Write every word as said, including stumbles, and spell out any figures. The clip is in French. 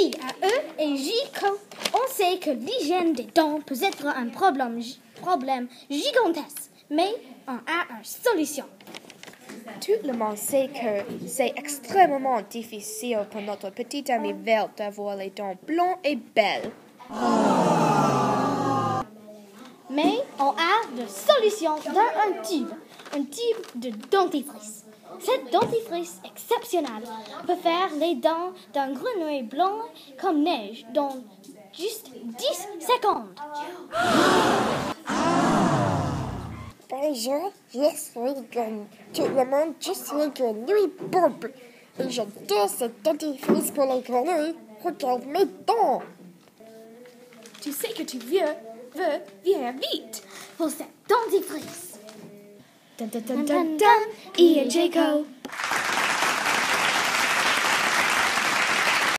I à E et J co. On sait que l'hygiène des dents peut être un problème, problème gigantesque, mais on a une solution. Tout le monde sait que c'est extrêmement difficile pour notre petite amie verte d'avoir les dents blanches et belles. Mais on a la solution dans un tube, un tube de dentifrice. Cette dentifrice exceptionnelle peut faire les dents d'un grenouille blanc comme neige dans juste dix secondes. Bonjour, je suis Gren. Tout le monde, je suis Grenouille Bob. Et j'adore cette dentifrice pour les grenouilles. Regarde mes dents. Tu sais que tu veux, veux, viens vite pour cette dentifrice. Dun dun dun dun dun, E et J co.